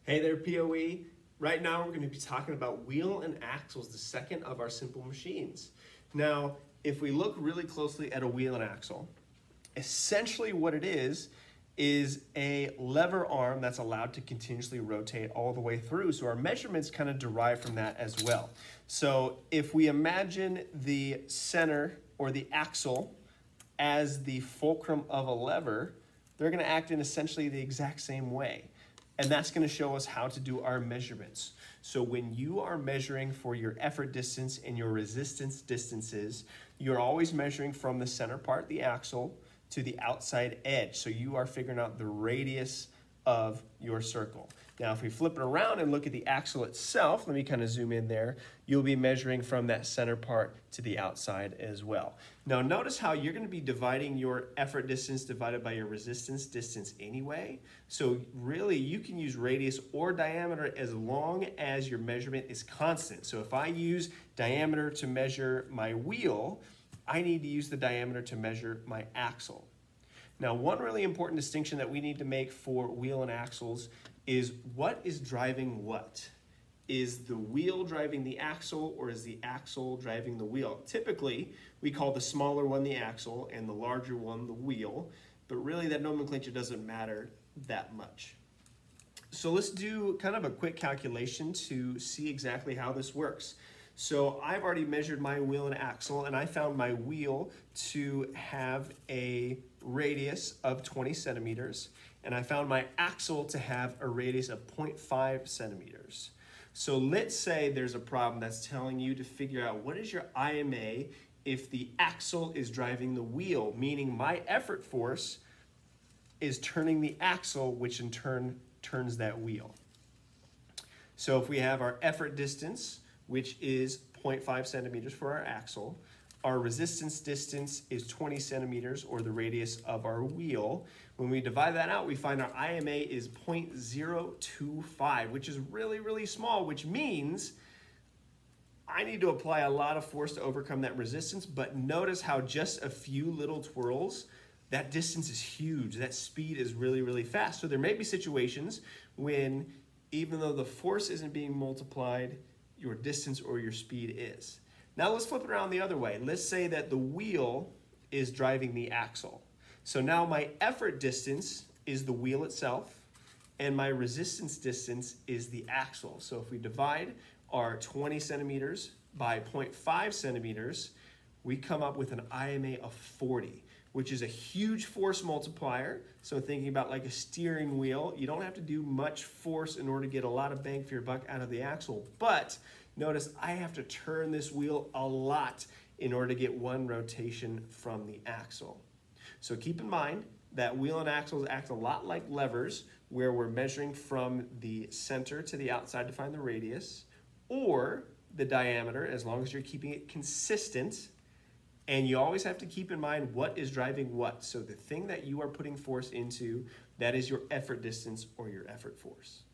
Hey there, POE. Right now we're going to be talking about wheel and axles, the second of our simple machines. Now, if we look really closely at a wheel and axle, essentially what it is a lever arm that's allowed to continuously rotate all the way through. So our measurements kind of derive from that as well. So if we imagine the center or the axle as the fulcrum of a lever, they're going to act in essentially the exact same way. And that's going to show us how to do our measurements. So when you are measuring for your effort distance and your resistance distances, you're always measuring from the center part, the axle, to the outside edge. So you are figuring out the radius of your circle. Now, if we flip it around and look at the axle itself, let me kind of zoom in there, you'll be measuring from that center part to the outside as well. Now, notice how you're going to be dividing your effort distance divided by your resistance distance anyway. So really, you can use radius or diameter as long as your measurement is constant. So if I use diameter to measure my wheel, I need to use the diameter to measure my axle. Now, one really important distinction that we need to make for wheel and axles is what is driving what? Is the wheel driving the axle, or is the axle driving the wheel? Typically, we call the smaller one the axle and the larger one the wheel, but really that nomenclature doesn't matter that much. So let's do kind of a quick calculation to see exactly how this works. So I've already measured my wheel and axle, and I found my wheel to have a radius of 20 centimeters, and I found my axle to have a radius of 0.5 centimeters. So let's say there's a problem that's telling you to figure out what is your IMA if the axle is driving the wheel, meaning my effort force is turning the axle, which in turn turns that wheel. So if we have our effort distance, which is 0.5 centimeters for our axle, our resistance distance is 20 centimeters, or the radius of our wheel. When we divide that out, we find our IMA is 0.025, which is really, really small, which means I need to apply a lot of force to overcome that resistance. But notice how just a few little twirls, that distance is huge. That speed is really, really fast. So there may be situations when, even though the force isn't being multiplied, your distance or your speed is. Now let's flip it around the other way. Let's say that the wheel is driving the axle. So now my effort distance is the wheel itself, and my resistance distance is the axle. So if we divide our 20 centimeters by 0.5 centimeters, we come up with an IMA of 40, which is a huge force multiplier. So thinking about like a steering wheel, you don't have to do much force in order to get a lot of bang for your buck out of the axle. But notice I have to turn this wheel a lot in order to get one rotation from the axle. So keep in mind that wheel and axles act a lot like levers, where we're measuring from the center to the outside to find the radius, or the diameter, as long as you're keeping it consistent. And you always have to keep in mind what is driving what. So the thing that you are putting force into, that is your effort distance or your effort force.